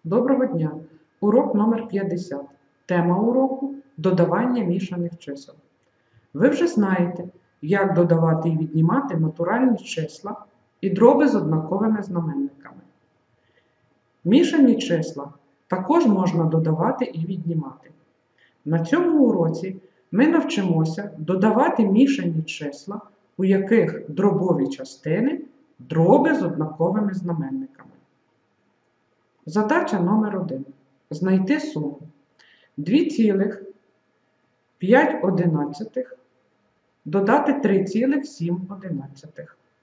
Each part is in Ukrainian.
Доброго дня! Урок номер 50. Тема уроку – додавання мішаних чисел. Ви вже знаєте, як додавати і віднімати натуральні числа і дроби з однаковими знаменниками. Мішані числа також можна додавати і віднімати. На цьому уроці ми навчимося додавати мішані числа, у яких дробові частини – дроби з однаковими знаменниками. Задача номер 1. Знайти суму 2,5 додати 3,7.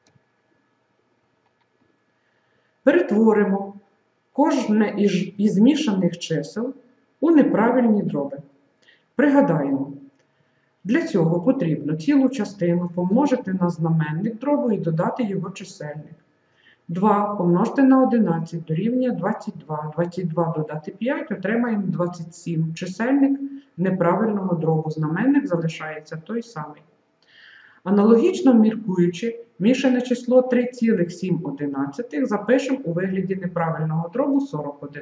Перетворимо кожне із мішаних чисел у неправильні дроби. Пригадаємо, для цього потрібно цілу частину помножити на знаменник дробу і додати його чисельник. 2 помножити на 11 дорівнює 22. 22 додати 5 отримаємо 27. Чисельник неправильного дробу. Знаменник залишається той самий. Аналогічно міркуючи, мішане число 3,7 запишемо у вигляді неправильного дробу 40 .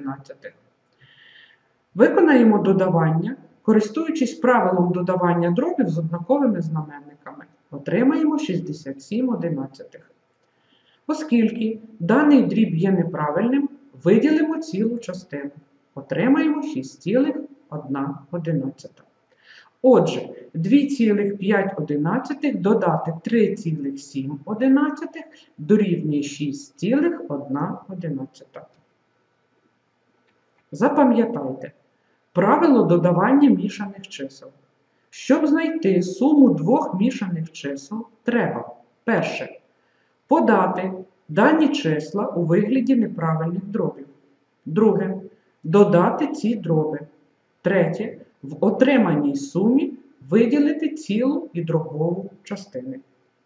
Виконаємо додавання, користуючись правилом додавання дробів з однаковими знаменниками. Отримаємо 67 . Оскільки даний дріб є неправильним, виділимо цілу частину. Отримаємо 6,1. Отже, 2,5 додати 3,7 дорівнює 6,1. Запам'ятайте, правило додавання мішаних чисел. Щоб знайти суму двох мішаних чисел, треба: перше, подати дані числа у вигляді неправильних дробів. Друге, додати ці дроби. Третє, в отриманій сумі виділити цілу і дробову частини.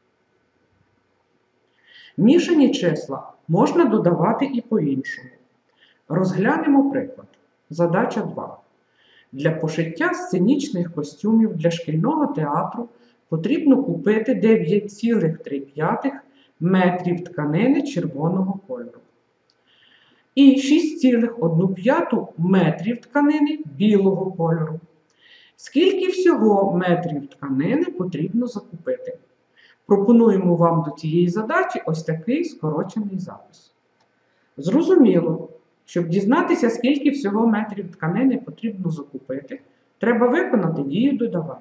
Мішані числа можна додавати і по-іншому. Розглянемо приклад. Задача 2. Для пошиття сценічних костюмів для шкільного театру потрібно купити 9,3 метрів тканини червоного кольору і 6,1 метрів тканини білого кольору. Скільки всього метрів тканини потрібно закупити? Пропонуємо вам до цієї задачі ось такий скорочений запис. Зрозуміло, щоб дізнатися, скільки всього метрів тканини потрібно закупити, треба виконати дію додавання.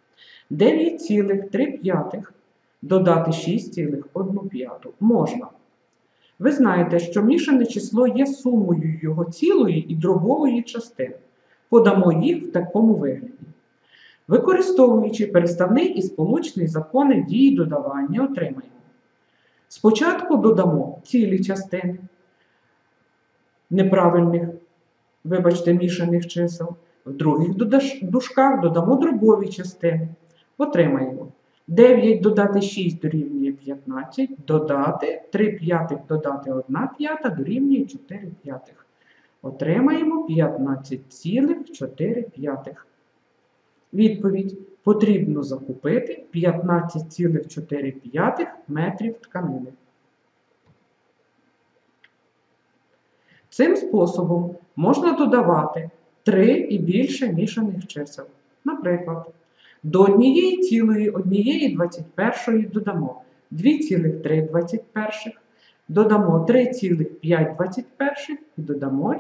9,3 додати 6,1 можна. Ви знаєте, що мішане число є сумою його цілої і дробової частини. Подамо їх в такому вигляді. Використовуючи переставний і сполучний закони дії додавання, отримаємо. Спочатку додамо цілі частини неправильних, мішаних чисел. В других дужках додамо дробові частини. Отримаємо 9 додати 6 дорівнює 15, додати 3/5 додати 1/5 дорівнює 4/5. Отримаємо 15,4. Відповідь: потрібно закупити 15,4 метрів тканини. Цим способом можна додавати 3 і більше мішаних чисел. Наприклад, до 1,1 додамо 2,3, додамо 3,5 і додамо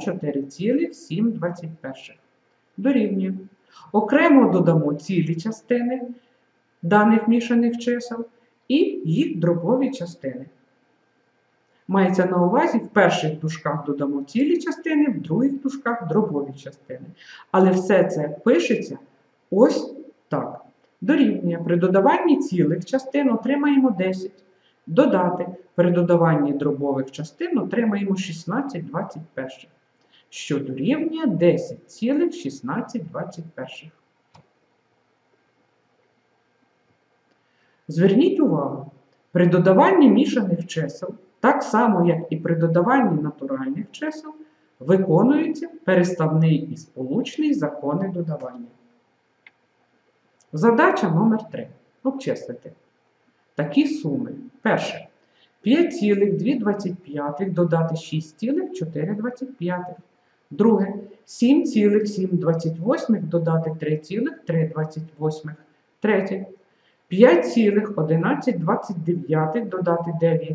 4,7. Дорівнює. Окремо додамо цілі частини даних мішаних чисел і їх дробові частини. Мається на увазі, в перших дужках додамо цілі частини, в других дужках дробові частини. Але все це пишеться ось так. Дорівнює. При додаванні цілих частин отримаємо 10. Додати. При додаванні дробових частин отримаємо 16/21. Що дорівнює 10,16. Зверніть увагу, при додаванні мішаних чисел, так само як і при додаванні натуральних чисел, виконуються переставний і сполучний закони додавання. Задача номер 3. Обчислити такі суми. Перше. 5,2 додати 6,4. Друге. 7,7 додати 3,3. Третє. 5,11 додати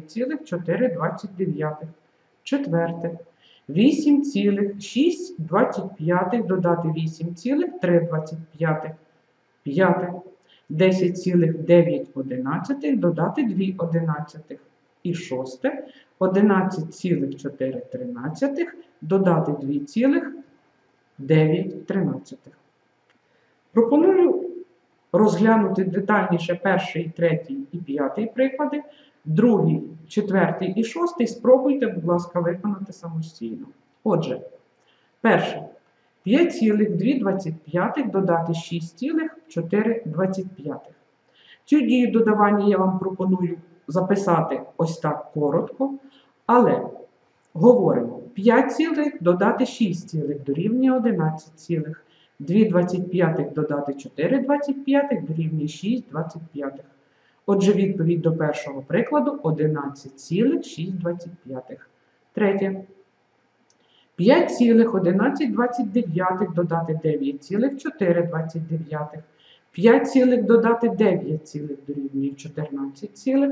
9,4. Четверте. 8,6 додати 8,3. П'яте. 10,9 додати 2. І шосте. 11,4 додати 2,9. Пропоную розглянути детальніше перший, третій і п'ятий приклади. Другий, четвертий і шостий спробуйте, будь ласка, виконати самостійно. Отже, перше. 5,2 додати 6,4. Цю дію додавання я вам пропоную записати ось так коротко, але говоримо 5 цілих додати 6 цілих дорівнює 11 цілих. 2,25 додати 4,25 дорівнює 6,25. Отже, відповідь до першого прикладу 11,6. Третє. 5,11 додати 9,4. 5 цілих додати 9 цілих дорівнює 14 цілих.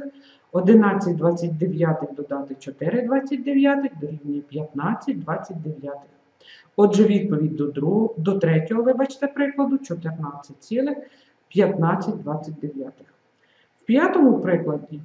11,29 додати 4,29 дорівнює 15,29. Отже, відповідь до третього, прикладу 14,1529. В п'ятому прикладі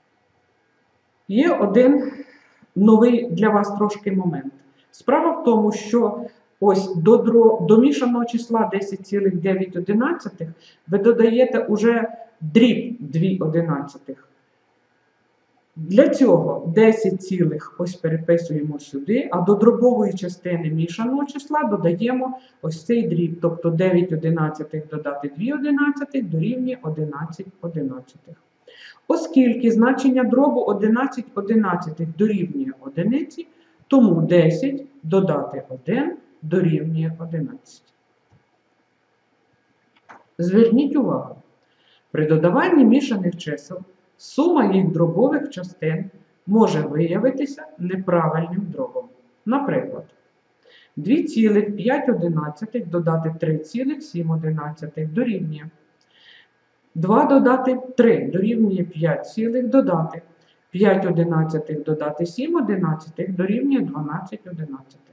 є один новий для вас трошки момент. Справа в тому, що ось до мішаного числа 10,9 ви додаєте уже дріб 2,11. Для цього 10 цілих ось переписуємо сюди, а до дробової частини мішаного числа додаємо ось цей дріб, тобто 9,11 додати 2,11 дорівнює 11,11. Оскільки значення дробу 11,11 дорівнює 1, тому 10 додати 1 дорівнює 11. Зверніть увагу, при додаванні мішаних чисел сума їх дробових частин може виявитися неправильним дробом. Наприклад, 2,5 додати 3,7 дорівнює 2 додати 3 дорівнює 5 цілих додати 5,11 додати 7,11 дорівнює 12,11.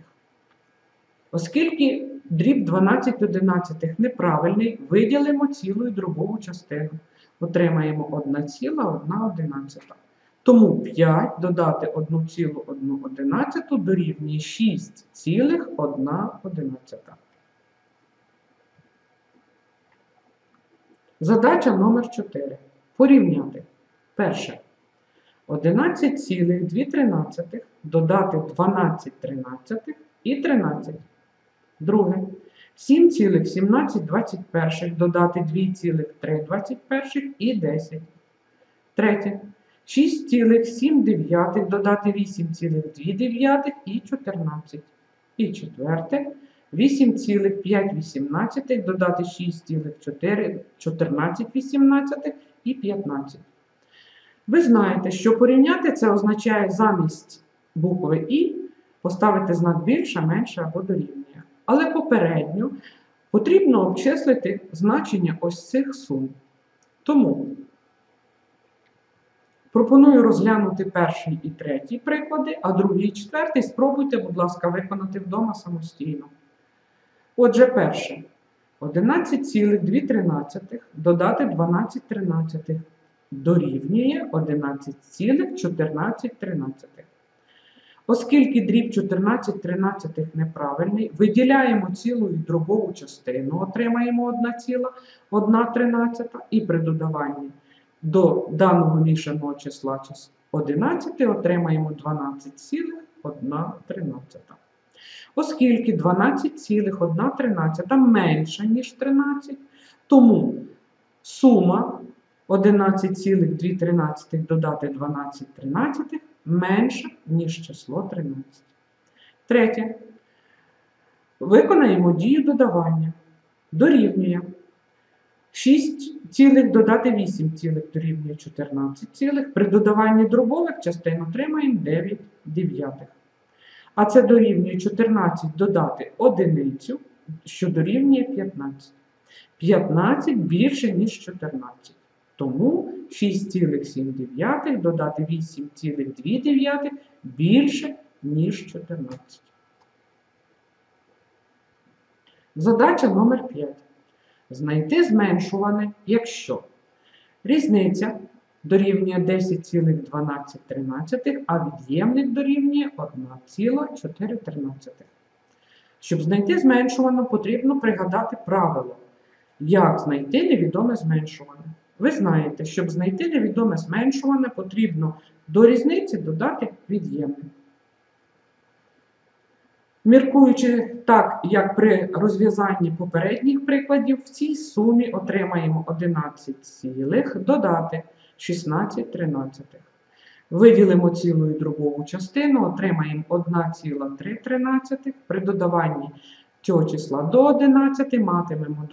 Оскільки дріб 12,11 неправильний, виділимо цілу і дробову частину. Отримаємо 1,1. Тому 5 додати 1,1 дорівнює 6,1. Задача номер 4. Порівняти. Перше. 11,2 додати 12,13 і 13. Друге. 7,17 додати 2,3 і 10. Третє. 6,7 додати 8,2 і 14. І четверте. 8,5 додати 6,14 і 15. Ви знаєте, що порівняти це означає замість букви І поставити знак більше, менше або дорівнює. Але попередньо потрібно обчислити значення ось цих сум. Тому пропоную розглянути перший і третій приклади, а другий і четвертий спробуйте, будь ласка, виконати вдома самостійно. Отже, перше. 11,2 додати 12,13 дорівнює 11,14. Оскільки дріб 14,13 неправильний, виділяємо цілу і дробову частину, отримаємо 1,1 і при додаванні до даного мішаного числа 11 отримаємо 12,1. Оскільки 12,1 менша, ніж 13, тому сума 11,2 додати 12,13 менша, ніж число 13. Третє. Виконаємо дію додавання. Дорівнює 6 цілих додати 8 цілих дорівнює 14 цілих. При додаванні дробових частин отримаємо 9 дев'ятих. А це дорівнює 14 додати одиницю, що дорівнює 15. 15 більше, ніж 14. Тому 6,7 додати 8,2 більше, ніж 14. Задача номер 5. Знайти зменшуване, якщо різниця дорівнює 10,12, а від'ємник дорівнює 1,4. Щоб знайти зменшуване, потрібно пригадати правило. Як знайти невідоме зменшуване? Ви знаєте, щоб знайти невідоме зменшуване, потрібно до різниці додати від'ємник. Міркуючи так, як при розв'язанні попередніх прикладів, в цій сумі отримаємо 11 цілих додати 16 тринадцятих. Виділимо цілу і дробову частину, отримаємо 1,3. При додаванні цього числа до 11 матимемо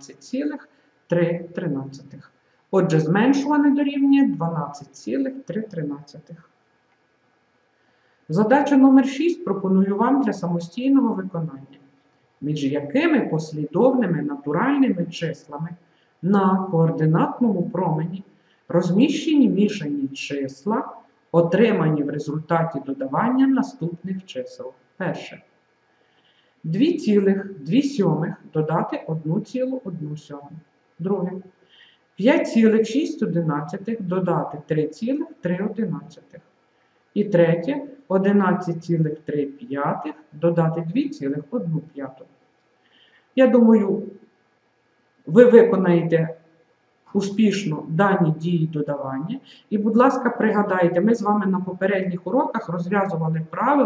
12,3. Отже, зменшуване дорівнює 12,3. Задача номер 6 пропоную вам для самостійного виконання. Між якими послідовними натуральними числами на координатному промені розміщені мішані числа, отримані в результаті додавання наступних чисел. Перше. 2,2 додати 1,1. Друге. 5,6 додати 3,3. І третє. 11,3 додати 2,1. Я думаю, ви виконаєте успішно дані дії додавання. І, будь ласка, пригадайте, ми з вами на попередніх уроках розв'язували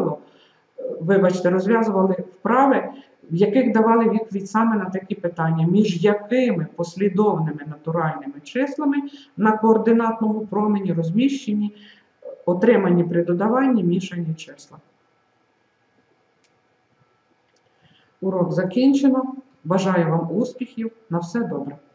вправи, в яких давали відповідь саме на такі питання, між якими послідовними натуральними числами на координатному промені розміщені отримані при додаванні мішані числа. Урок закінчено. Бажаю вам успіхів. На все добре.